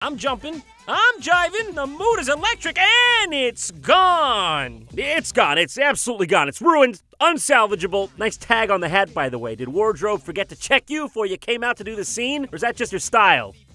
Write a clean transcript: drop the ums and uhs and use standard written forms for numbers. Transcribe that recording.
I'm jumping. I'm jiving. The mood is electric, and it's gone. It's gone. It's absolutely gone. It's ruined. Unsalvageable. Nice tag on the hat, by the way. Did wardrobe forget to check you before you came out to do the scene? Or is that just your style?